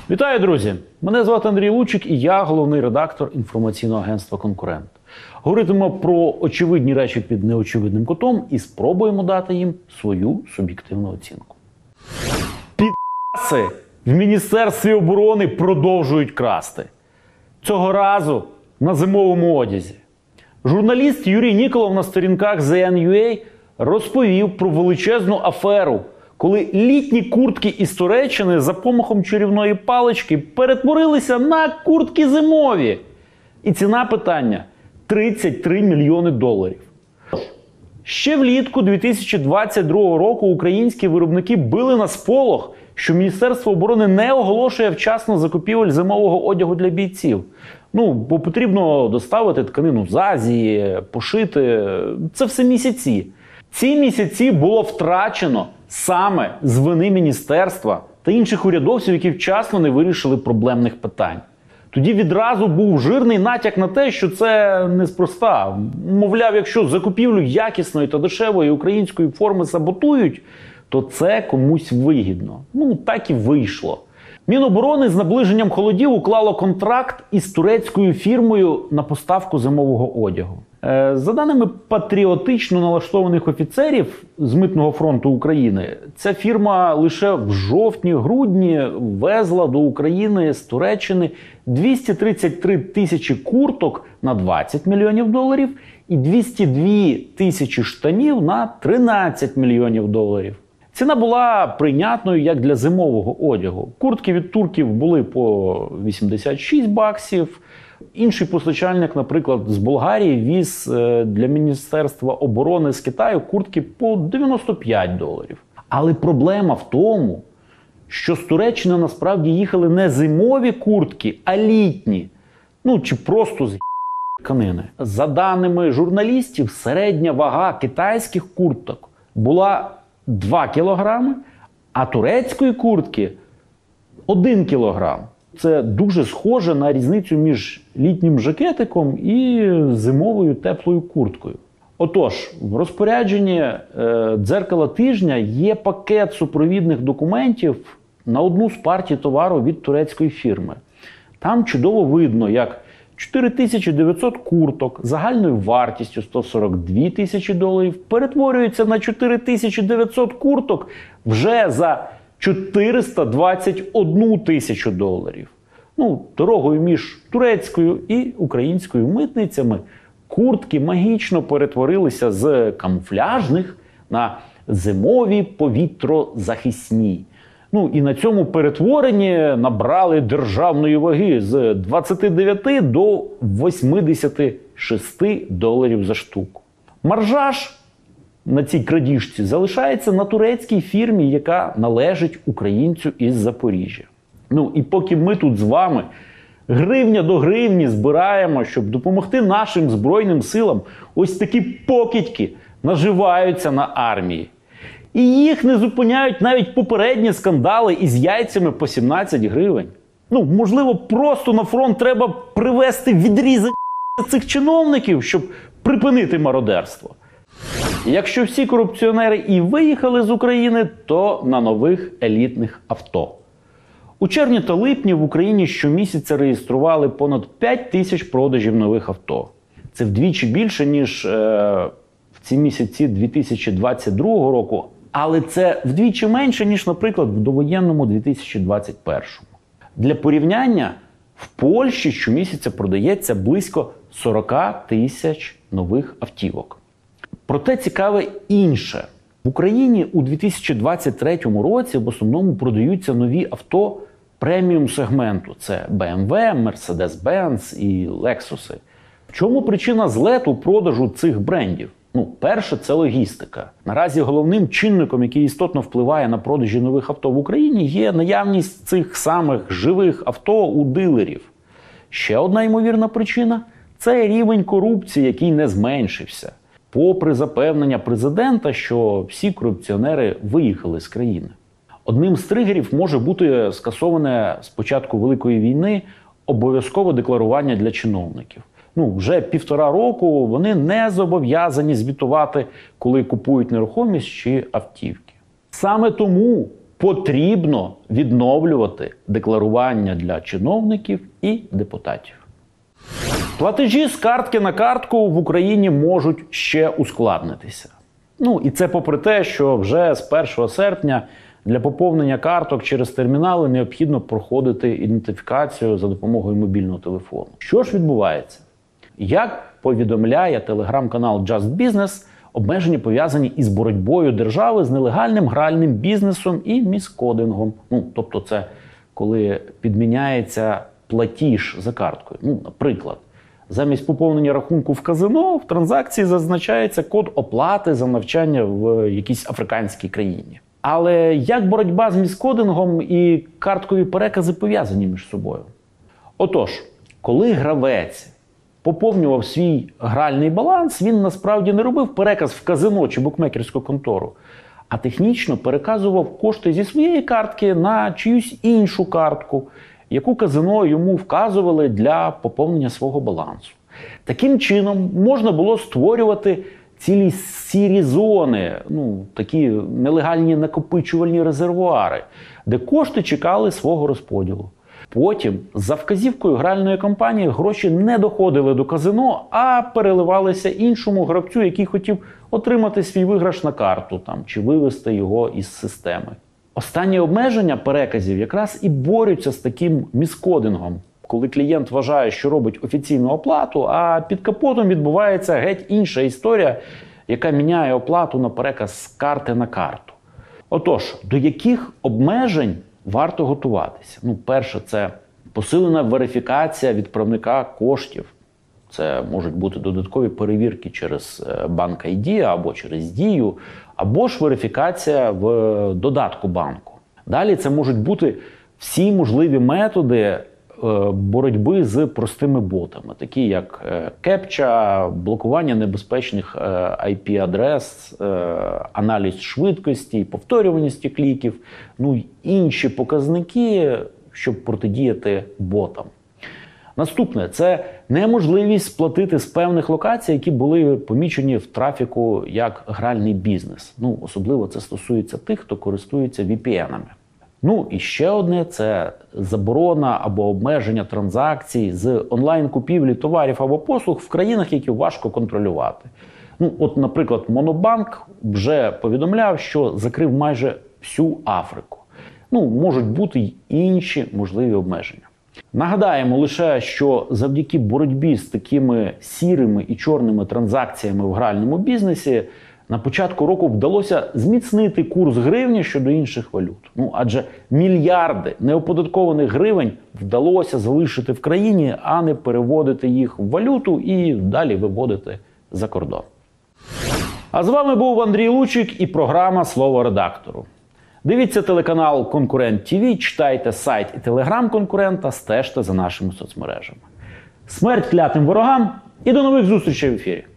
Вітаю, друзі! Мене звати Андрій Лучик і я головний редактор інформаційного агентства «Конкурент». Говоритимемо про очевидні речі під неочевидним кутом і спробуємо дати їм свою суб'єктивну оцінку. Підаси в Міністерстві оборони продовжують красти. Цього разу на зимовому одязі. Журналіст Юрій Ніколов на сторінках ZN.UA розповів про величезну аферу, коли літні куртки із Туреччини за помахом чарівної палички перетворилися на куртки зимові. І ціна питання – $33 мільйони. Ще влітку 2022 року українські виробники били на сполох, що Міністерство оборони не оголошує вчасно закупівель зимового одягу для бійців. Бо потрібно доставити тканину з Азії, пошити. Це все місяці. Ці місяці було втрачено саме з вини міністерства та інших урядовців, які вчасно не вирішили проблемних питань. Тоді відразу був жирний натяк на те, що це неспроста. Мовляв, якщо закупівлю якісної та дешевої української форми саботують, то це комусь вигідно. Так і вийшло. Міноборони з наближенням холодів уклало контракт із турецькою фірмою на поставку зимового одягу. За даними патріотично налаштованих офіцерів з Митного фронту України, ця фірма лише в жовтні-грудні везла до України з Туреччини 233 тисячі курток на $20 мільйонів і 202 тисячі штанів на $13 мільйонів. Ціна була прийнятною як для зимового одягу. Куртки від турків були по $86. Інший постачальник, наприклад, з Болгарії, віз для Міністерства оборони з Китаю куртки по $95. Але проблема в тому, що з Туреччини насправді їхали не зимові куртки, а літні. Чи просто з тканини. За даними журналістів, середня вага китайських курток була 2 кілограми, а турецької куртки – 1 кілограм. Це дуже схоже на різницю між літнім жакетиком і зимовою теплою курткою. Отож, в розпорядженні «Дзеркала тижня» є пакет супровідних документів на одну з партій товару від турецької фірми. Там чудово видно, як 4900 курток загальною вартістю $142 тисячі перетворюються на 4900 курток вже за $421 тисячу. Дорогою між турецькою і українською митницями куртки магічно перетворилися з камуфляжних на зимові повітрозахисні. І на цьому перетворенні набрали державної ваги з 29 до $86 за штуку. Маржа ж на цій крадіжці залишається на турецькій фірмі, яка належить українцю із Запоріжжя. І поки ми тут з вами гривня до гривні збираємо, щоб допомогти нашим Збройним силам, ось такі покидьки наживаються на армії. І їх не зупиняють навіть попередні скандали із яйцями по 17 гривень. Можливо, просто на фронт треба привезти відрізок цих чиновників, щоб припинити мародерство. Якщо всі корупціонери і виїхали з України, то на нових елітних авто. У червні та липні в Україні щомісяця реєстрували понад 5 тисяч продажів нових авто. Це вдвічі більше, ніж в ці місяці 2022 року, але це вдвічі менше, ніж, наприклад, в довоєнному 2021. Для порівняння, в Польщі щомісяця продається близько 40 тисяч нових автівок. Проте цікаве інше. В Україні у 2023 році в основному продаються нові авто преміум-сегменту. Це BMW, Mercedes-Benz і Lexus. В чому причина злету продажу цих брендів? Перше – це логістика. Наразі головним чинником, який істотно впливає на продажі нових авто в Україні, є наявність цих самих живих авто у дилерів. Ще одна ймовірна причина – це рівень корупції, який не зменшився. Попри запевнення президента, що всі корупціонери виїхали з країни. Одним з тригерів може бути скасоване з початку Великої війни обов'язкове декларування для чиновників. Вже 1,5 року вони не зобов'язані звітувати, коли купують нерухомість чи автівки. Саме тому потрібно відновлювати декларування для чиновників і депутатів. Платежі з картки на картку в Україні можуть ще ускладнитися. І це попри те, що вже з 1 серпня для поповнення карток через термінали необхідно проходити ідентифікацію за допомогою мобільного телефону. Що ж відбувається? Як повідомляє телеграм-канал Just Business, обмеження пов'язані із боротьбою держави з нелегальним гральним бізнесом і міскодингом. Тобто це коли підміняється платіж за карткою. Наприклад, замість поповнення рахунку в казино в транзакції зазначається код оплати за навчання в якійсь африканській країні. Але як боротьба з міскодингом і карткові перекази пов'язані між собою? Отож, коли гравець поповнював свій гральний баланс, він насправді не робив переказ в казино чи букмекерську контору, а технічно переказував кошти зі своєї картки на чиюсь іншу картку, яку казино йому вказували для поповнення свого балансу. Таким чином можна було створювати цілі сірі зони, такі нелегальні накопичувальні резервуари, де кошти чекали свого розподілу. Потім, за вказівкою гральної компанії, гроші не доходили до казино, а переливалися іншому гравцю, який хотів отримати свій виграш на карту чи вивести його із системи. Останні обмеження переказів якраз і борються з таким міскодингом, коли клієнт вважає, що робить офіційну оплату, а під капотом відбувається геть інша історія, яка міняє оплату на переказ з карти на карту. Отож, до яких обмежень варто готуватися? Перше, це посилена верифікація відправника коштів. Це можуть бути додаткові перевірки через Банк ID або через Дію, або ж верифікація в додатку банку. Далі це можуть бути всі можливі методи боротьби з простими ботами, такі як кепча, блокування небезпечних IP-адрес, аналіз швидкості, повторюваності кліків, й інші показники, щоб протидіяти ботам. Наступне – це неможливість сплатити з певних локацій, які були помічені в трафіку як гральний бізнес. Особливо це стосується тих, хто користується VPN-ами. І ще одне – це заборона або обмеження транзакцій з онлайн-купівлі товарів або послуг в країнах, які важко контролювати. Наприклад, Монобанк вже повідомляв, що закрив майже всю Африку. Можуть бути й інші можливі обмеження. Нагадаємо лише, що завдяки боротьбі з такими сірими і чорними транзакціями в гральному бізнесі на початку року вдалося зміцнити курс гривні щодо інших валют. Адже мільярди неоподаткованих гривень вдалося залишити в країні, а не переводити їх в валюту і далі виводити за кордон. А з вами був Андрій Лучик і програма «Слово редактору». Дивіться телеканал «Конкурент ТВ», читайте сайт і телеграм конкурента, стежте за нашими соцмережами. Смерть клятим ворогам і до нових зустрічей в ефірі!